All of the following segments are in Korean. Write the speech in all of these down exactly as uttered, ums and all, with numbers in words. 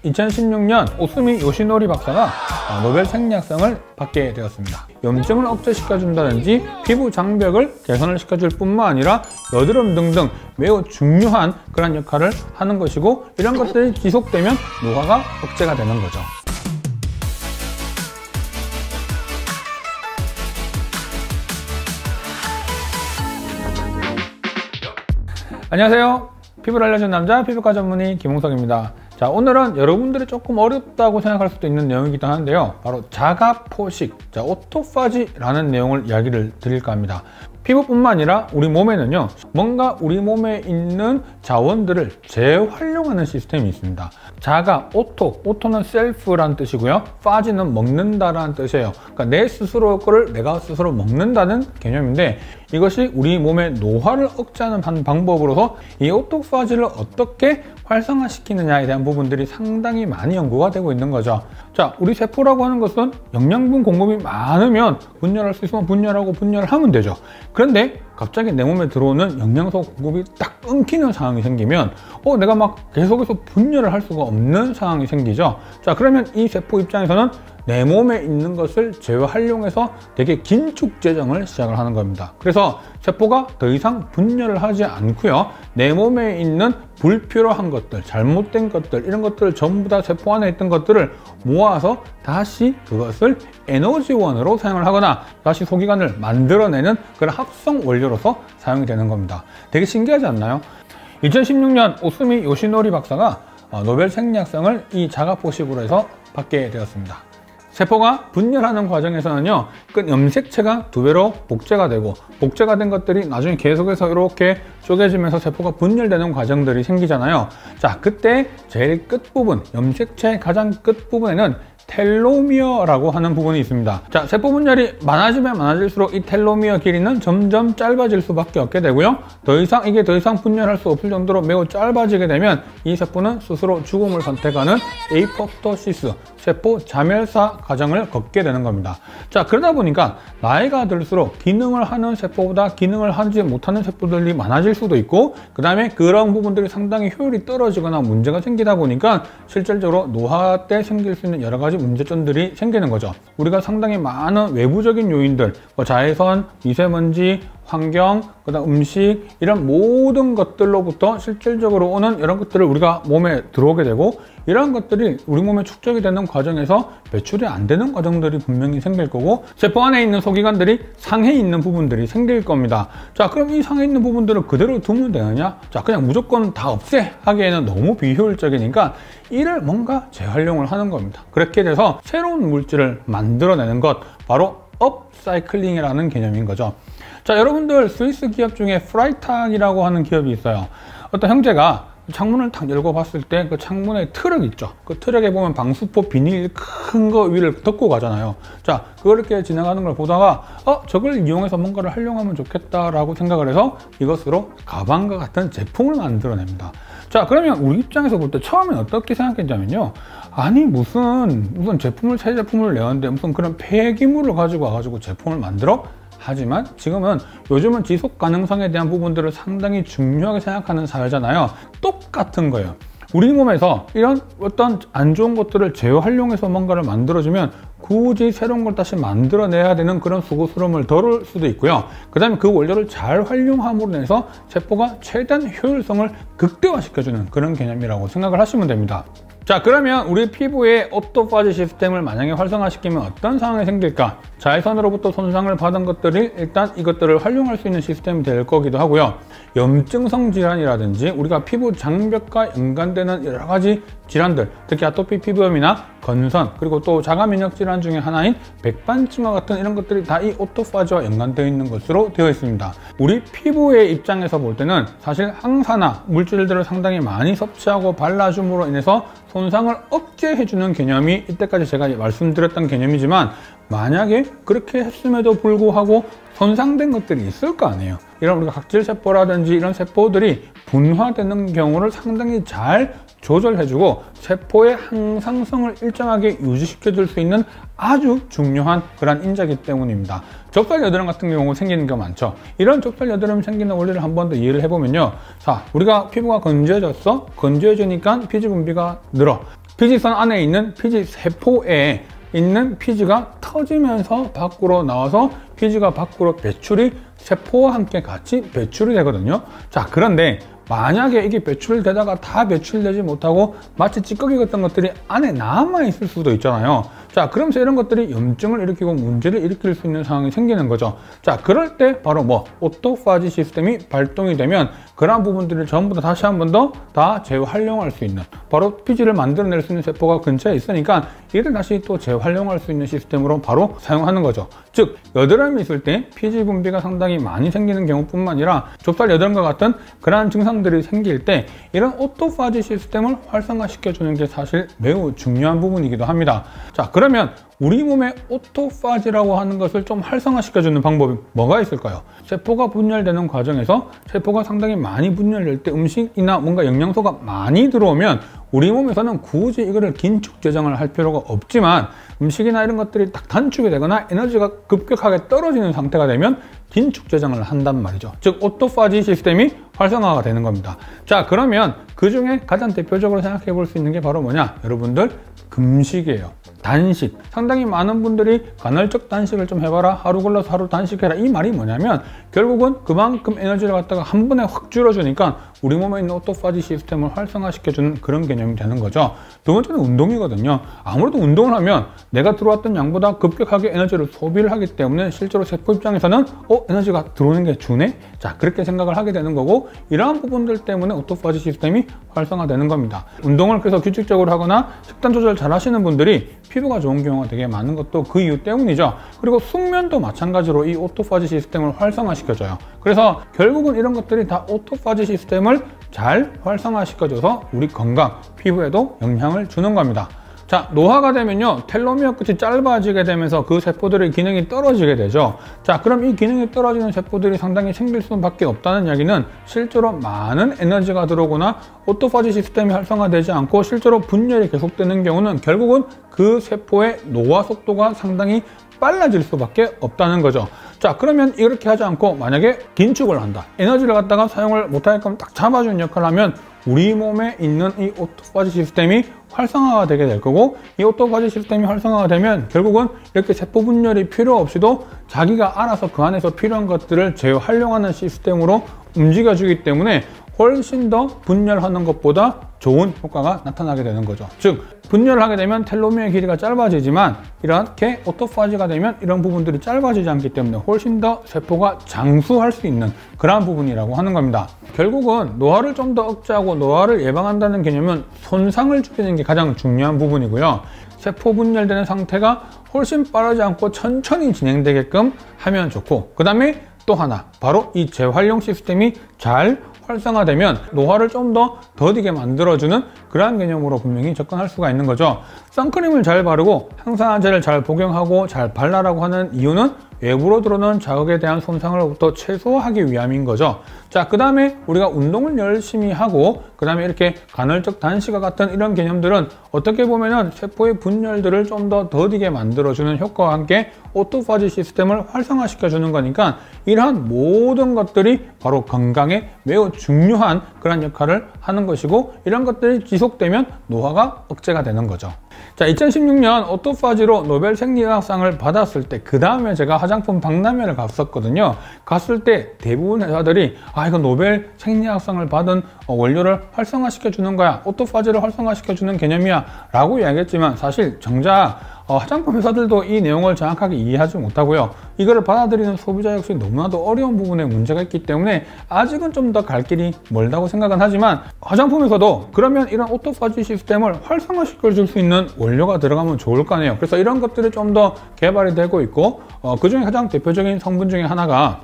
이천십육 년 오스미 요시노리 박사가 노벨 생리학상을 받게 되었습니다. 염증을 억제시켜준다든지 피부 장벽을 개선을 시켜줄 뿐만 아니라 여드름 등등 매우 중요한 그런 역할을 하는 것이고, 이런 것들이 지속되면 노화가 억제가 되는 거죠. 안녕하세요. 피부를 알려주는 남자 피부과 전문의 김홍석입니다. 자, 오늘은 여러분들이 조금 어렵다고 생각할 수도 있는 내용이기도 한데요, 바로 자가 포식, 자, 오토파지라는 내용을 이야기를 드릴까 합니다. 피부뿐만 아니라 우리 몸에는요, 뭔가 우리 몸에 있는 자원들을 재활용하는 시스템이 있습니다. 자가, 오토, 오토는 셀프라는 뜻이고요, 파지는 먹는다라는 뜻이에요. 그러니까 내 스스로 거를 내가 스스로 먹는다는 개념인데, 이것이 우리 몸의 노화를 억제하는 한 방법으로서 이 오토파지를 어떻게 활성화시키느냐에 대한 부분들이 상당히 많이 연구가 되고 있는 거죠. 자, 우리 세포라고 하는 것은 영양분 공급이 많으면 분열할 수 있으면 분열하고 분열을 하면 되죠. 그런데 갑자기 내 몸에 들어오는 영양소 공급이 딱 끊기는 상황이 생기면 어 내가 막 계속해서 분열을 할 수가 없는 상황이 생기죠. 자, 그러면 이 세포 입장에서는 내 몸에 있는 것을 재활용해서 되게 긴축 재정을 시작을 하는 겁니다. 그래서 세포가 더 이상 분열을 하지 않고요, 내 몸에 있는 불필요한 것들, 잘못된 것들, 이런 것들을 전부 다 세포 안에 있던 것들을 모아서 다시 그것을 에너지원으로 사용을 하거나 다시 소기관을 만들어내는 그런 합성 원료로서 사용이 되는 겁니다. 되게 신기하지 않나요? 이천십육 년 오스미 요시노리 박사가 노벨 생리학상을 이 자가포식으로 해서 받게 되었습니다. 세포가 분열하는 과정에서는요, 그 염색체가 두 배로 복제가 되고, 복제가 된 것들이 나중에 계속해서 이렇게 쪼개지면서 세포가 분열되는 과정들이 생기잖아요. 자, 그때 제일 끝부분, 염색체의 가장 끝부분에는 텔로미어라고 하는 부분이 있습니다. 자, 세포 분열이 많아지면 많아질수록 이 텔로미어 길이는 점점 짧아질 수밖에 없게 되고요, 더 이상 이게 더 이상 분열할 수 없을 정도로 매우 짧아지게 되면 이 세포는 스스로 죽음을 선택하는 에이포토시스, 세포 자멸사 과정을 겪게 되는 겁니다. 자, 그러다 보니까 나이가 들수록 기능을 하는 세포보다 기능을 하지 못하는 세포들이 많아질 수도 있고, 그 다음에 그런 부분들이 상당히 효율이 떨어지거나 문제가 생기다 보니까 실질적으로 노화 때 생길 수 있는 여러 가지 문제점들이 생기는 거죠. 우리가 상당히 많은 외부적인 요인들, 뭐 자외선, 미세먼지, 환경, 그다음 음식, 이런 모든 것들로부터 실질적으로 오는 이런 것들을 우리가 몸에 들어오게 되고, 이런 것들이 우리 몸에 축적이 되는 과정에서 배출이 안 되는 과정들이 분명히 생길 거고, 세포 안에 있는 소기관들이 상해 있는 부분들이 생길 겁니다. 자, 그럼 이 상해 있는 부분들을 그대로 두면 되느냐? 자, 그냥 무조건 다 없애 하기에는 너무 비효율적이니까 이를 뭔가 재활용을 하는 겁니다. 그렇게 돼서 새로운 물질을 만들어내는 것, 바로 업사이클링이라는 개념인 거죠. 자, 여러분들 스위스 기업 중에 프라이탁이라고 하는 기업이 있어요. 어떤 형제가 창문을 탁 열고 봤을 때 그 창문에 트럭 있죠. 그 트럭에 보면 방수포 비닐 큰 거 위를 덮고 가잖아요. 자, 그렇게 지나가는 걸 보다가 어 저걸 이용해서 뭔가를 활용하면 좋겠다라고 생각을 해서 이것으로 가방과 같은 제품을 만들어냅니다. 자, 그러면 우리 입장에서 볼 때 처음엔 어떻게 생각했냐면요, 아니 무슨 무슨 제품을 새 제품을 내었는데 무슨 그런 폐기물을 가지고 와가지고 제품을 만들어? 하지만 지금은 요즘은 지속 가능성에 대한 부분들을 상당히 중요하게 생각하는 사회잖아요. 똑같은 거예요. 우리 몸에서 이런 어떤 안 좋은 것들을 재활용해서 뭔가를 만들어주면 굳이 새로운 걸 다시 만들어내야 되는 그런 수고스러움을 덜을 수도 있고요, 그 다음에 그 원료를 잘 활용함으로 인해서 세포가 최대한 효율성을 극대화시켜주는 그런 개념이라고 생각을 하시면 됩니다. 자, 그러면 우리 피부의 오토파지 시스템을 만약에 활성화시키면 어떤 상황이 생길까? 자외선으로부터 손상을 받은 것들이 일단 이것들을 활용할 수 있는 시스템이 될 거기도 하고요, 염증성 질환이라든지 우리가 피부 장벽과 연관되는 여러 가지 질환들, 특히 아토피 피부염이나 건선, 그리고 또 자가 면역 질환 중에 하나인 백반증과 같은 이런 것들이 다 이 오토파지와 연관되어 있는 것으로 되어 있습니다. 우리 피부의 입장에서 볼 때는 사실 항산화 물질들을 상당히 많이 섭취하고 발라줌으로 인해서 손상을 억제해주는 개념이 이때까지 제가 말씀드렸던 개념이지만, 만약에 그렇게 했음에도 불구하고 손상된 것들이 있을 거 아니에요. 이런 우리가 각질세포라든지 이런 세포들이 분화되는 경우를 상당히 잘 조절해주고 세포의 항상성을 일정하게 유지시켜줄 수 있는 아주 중요한 그런 인자이기 때문입니다. 좁쌀 여드름 같은 경우 생기는 경우가 많죠. 이런 좁쌀 여드름 생기는 원리를 한 번 더 이해를 해보면요, 자, 우리가 피부가 건조해졌어. 건조해지니까 피지 분비가 늘어. 피지선 안에 있는 피지 세포에 있는 피지가 터지면서 밖으로 나와서 피지가 밖으로 배출이 세포와 함께 같이 배출이 되거든요. 자, 그런데 만약에 이게 배출되다가 다 배출되지 못하고 마치 찌꺼기 같은 것들이 안에 남아 있을 수도 있잖아요. 자, 그러면서 이런 것들이 염증을 일으키고 문제를 일으킬 수 있는 상황이 생기는 거죠. 자, 그럴 때 바로 뭐 오토파지 시스템이 발동이 되면 그러한 부분들을 전부 다 다시 한 번 더 다 재활용할 수 있는, 바로 피지를 만들어낼 수 있는 세포가 근처에 있으니까 이를 다시 또 재활용할 수 있는 시스템으로 바로 사용하는 거죠. 즉, 여드름이 있을 때 피지 분비가 상당히 많이 생기는 경우뿐만 아니라 좁쌀 여드름과 같은 그러한 증상들이 생길 때 이런 오토파지 시스템을 활성화시켜주는 게 사실 매우 중요한 부분이기도 합니다. 자, 그러면 우리 몸의 오토파지라고 하는 것을 좀 활성화시켜주는 방법이 뭐가 있을까요? 세포가 분열되는 과정에서 세포가 상당히 많이 분열될 때 음식이나 뭔가 영양소가 많이 들어오면 우리 몸에서는 굳이 이거를 긴축 제정을 할 필요가 없지만 음식이나 이런 것들이 딱 단축이 되거나 에너지가 급격하게 떨어지는 상태가 되면 긴축 제정을 한단 말이죠. 즉, 오토파지 시스템이 활성화가 되는 겁니다. 자, 그러면 그 중에 가장 대표적으로 생각해 볼 수 있는 게 바로 뭐냐? 여러분들, 금식이에요. 단식. 상당히 많은 분들이 간헐적 단식을 좀 해봐라, 하루 걸러서 하루 단식해라, 이 말이 뭐냐면 결국은 그만큼 에너지를 갖다가 한 번에 확 줄여주니까 우리 몸에 있는 오토파지 시스템을 활성화시켜주는 그런 개념이 되는 거죠. 두 번째는 운동이거든요. 아무래도 운동을 하면 내가 들어왔던 양보다 급격하게 에너지를 소비를 하기 때문에 실제로 세포 입장에서는 어? 에너지가 들어오는 게 주네? 자, 그렇게 생각을 하게 되는 거고, 이러한 부분들 때문에 오토파지 시스템이 활성화되는 겁니다. 운동을 그래서 규칙적으로 하거나 식단 조절 잘 하시는 분들이 피부가 좋은 경우가 되게 많은 것도 그 이유 때문이죠. 그리고 숙면도 마찬가지로 이 오토파지 시스템을 활성화시켜줘요. 그래서 결국은 이런 것들이 다 오토파지 시스템을 잘 활성화시켜줘서 우리 건강, 피부에도 영향을 주는 겁니다. 자, 노화가 되면요, 텔로미어 끝이 짧아지게 되면서 그 세포들의 기능이 떨어지게 되죠. 자, 그럼 이 기능이 떨어지는 세포들이 상당히 생길 수밖에 없다는 이야기는 실제로 많은 에너지가 들어오거나 오토파지 시스템이 활성화되지 않고 실제로 분열이 계속되는 경우는 결국은 그 세포의 노화 속도가 상당히 빨라질 수밖에 없다는 거죠. 자, 그러면 이렇게 하지 않고 만약에 긴축을 한다, 에너지를 갖다가 사용을 못할 거면 딱 잡아주는 역할을 하면 우리 몸에 있는 이 오토파지 시스템이 활성화가 되게 될 거고, 이 오토파지 시스템이 활성화가 되면 결국은 이렇게 세포 분열이 필요 없이도 자기가 알아서 그 안에서 필요한 것들을 재활용하는 시스템으로 움직여주기 때문에 훨씬 더 분열하는 것보다 좋은 효과가 나타나게 되는 거죠. 즉, 분열을 하게 되면 텔로미어의 길이가 짧아지지만 이렇게 오토파지가 되면 이런 부분들이 짧아지지 않기 때문에 훨씬 더 세포가 장수할 수 있는 그러한 부분이라고 하는 겁니다. 결국은 노화를 좀 더 억제하고 노화를 예방한다는 개념은 손상을 줄이는 게 가장 중요한 부분이고요. 세포 분열되는 상태가 훨씬 빠르지 않고 천천히 진행되게끔 하면 좋고, 그 다음에 또 하나, 바로 이 재활용 시스템이 잘 활성화되면 노화를 좀 더 더디게 만들어주는 그러한 개념으로 분명히 접근할 수가 있는 거죠. 선크림을 잘 바르고 항산화제를 잘 복용하고 잘 발라라고 하는 이유는 외부로 들어오는 자극에 대한 손상을부터 최소화하기 위함인 거죠. 자, 그 다음에 우리가 운동을 열심히 하고 그 다음에 이렇게 간헐적 단식과 같은 이런 개념들은 어떻게 보면은 세포의 분열들을 좀 더 더디게 만들어주는 효과와 함께 오토파지 시스템을 활성화시켜주는 거니까 이러한 모든 것들이 바로 건강에 매우 중요한 그런 역할을 하는 것이고, 이런 것들이 지속되면 노화가 억제가 되는 거죠. 자, 이천십육 년 오토파지로 노벨 생리학상을 받았을 때 그 다음에 제가 화장품 박람회를 갔었거든요. 갔을 때 대부분 회사들이 아, 이거 노벨 생리학상을 받은 원료를 활성화시켜 주는 거야, 오토파지를 활성화시켜 주는 개념이야 라고 이야기했지만 사실 정작 어, 화장품 회사들도 이 내용을 정확하게 이해하지 못하고요. 이거를 받아들이는 소비자 역시 너무나도 어려운 부분에 문제가 있기 때문에 아직은 좀 더 갈 길이 멀다고 생각은 하지만, 화장품에서도 그러면 이런 오토파지 시스템을 활성화시켜 줄 수 있는 원료가 들어가면 좋을 거 아니에요. 그래서 이런 것들이 좀 더 개발이 되고 있고, 어, 그 중에 가장 대표적인 성분 중에 하나가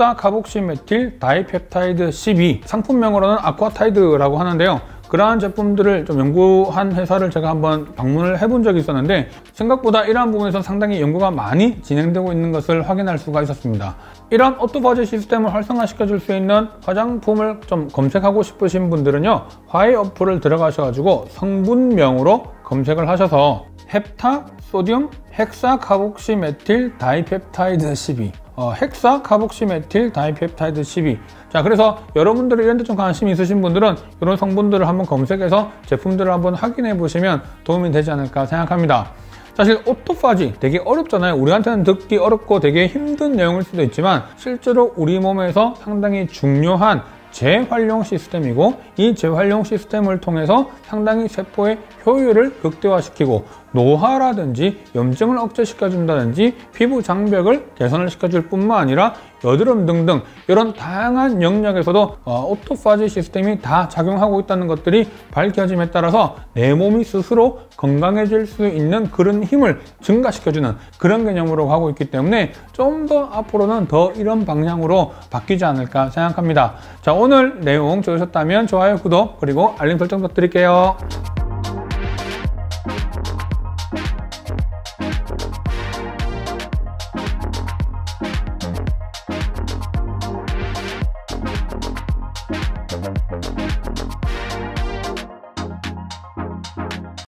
헥사카복시메틸 다이펩타이드 십이, 상품명으로는 아쿠아타이드라고 하는데요. 그러한 제품들을 좀 연구한 회사를 제가 한번 방문을 해본 적이 있었는데 생각보다 이러한 부분에서 상당히 연구가 많이 진행되고 있는 것을 확인할 수가 있었습니다. 이런 오토파지 시스템을 활성화시켜 줄 수 있는 화장품을 좀 검색하고 싶으신 분들은요, 화해 어플을 들어가셔가지고 성분명으로 검색을 하셔서 헵타 소듐 헥사카복시메틸 다이펩타이드 십이, 어, 헥사 카복시메틸 다이펩타이드 십이. 자, 그래서 여러분들이 이런 데 좀 관심이 있으신 분들은 이런 성분들을 한번 검색해서 제품들을 한번 확인해 보시면 도움이 되지 않을까 생각합니다. 사실 오토파지 되게 어렵잖아요. 우리한테는 듣기 어렵고 되게 힘든 내용일 수도 있지만 실제로 우리 몸에서 상당히 중요한 재활용 시스템이고, 이 재활용 시스템을 통해서 상당히 세포의 효율을 극대화시키고 노화라든지 염증을 억제시켜준다든지 피부 장벽을 개선을 시켜줄 뿐만 아니라 여드름 등등 이런 다양한 영역에서도 어, 오토파지 시스템이 다 작용하고 있다는 것들이 밝혀짐에 따라서 내 몸이 스스로 건강해질 수 있는 그런 힘을 증가시켜주는 그런 개념으로 가고 있기 때문에 좀 더 앞으로는 더 이런 방향으로 바뀌지 않을까 생각합니다. 자, 오늘 내용 좋으셨다면 좋아요, 구독, 그리고 알림 설정 부탁드릴게요.